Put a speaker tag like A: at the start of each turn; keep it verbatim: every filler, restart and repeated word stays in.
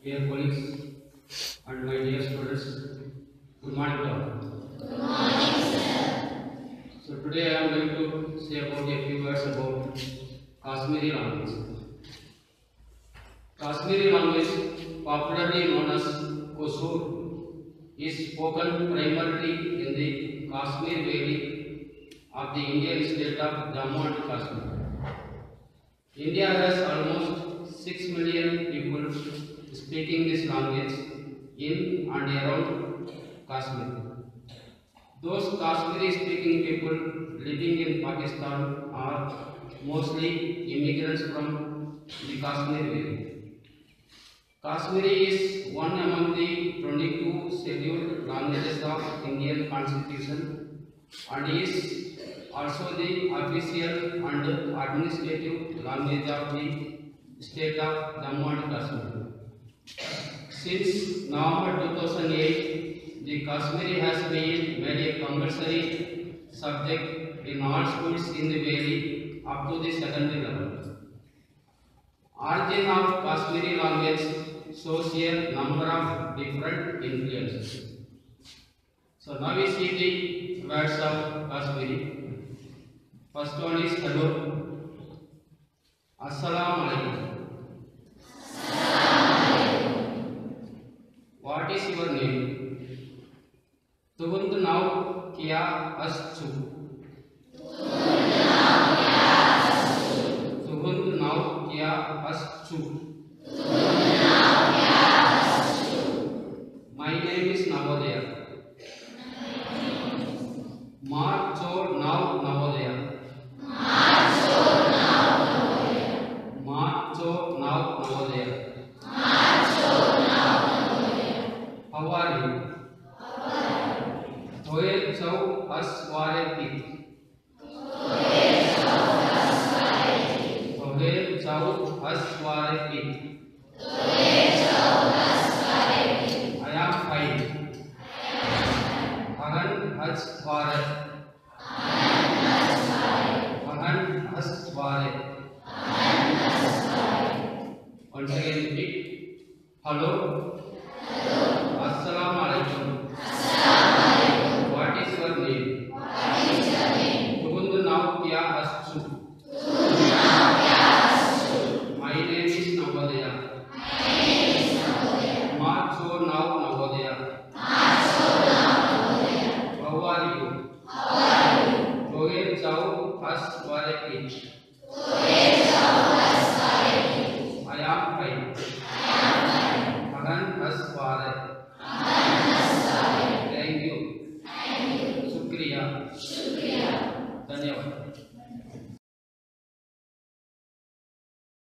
A: dear colleagues and my dear students, good morning to all.
B: Good morning, sir.
A: So today I am going to say about a few words about Kashmiri language. Kashmiri language, popularly known as Kosur, is spoken primarily in the Kashmir Valley of the Indian state of Jammu and Kashmir. India has almost six million people speaking this language in and around Kashmir. Those Kashmiri speaking people living in Pakistan are mostly immigrants from the Kashmir Valley. Kashmiri is one among the twenty-two scheduled languages of Indian Constitution and is also the official and administrative language of the state of Jammu and Kashmir. Since November two thousand eight, the Kashmiri has been made a compulsory subject in all schools in the valley up to the secondary level. Origin of Kashmiri language shows a number of different influences. So now we see the words of Kashmiri. First one is hello. Assalamu alaikum. What is your name? Tuhund now kya aschu. Tuhund now kya aschu. My name is Navodaya. Marcho now Navodaya. Marcho now Navodaya. How are you? Thoye chau asware pit. Thoye chau asware pit. I am fine. Ahan asware. Ahan asware. Once again repeat. Hello. Assalamu alaikum. What is your name? Tuhund now kya aschu. My name is Navodaya. Marcho now Navodaya. How are you? Thoye chau asware pit. I am fine. Ahan asware. Thank you. Shukriya. Dhanyawad.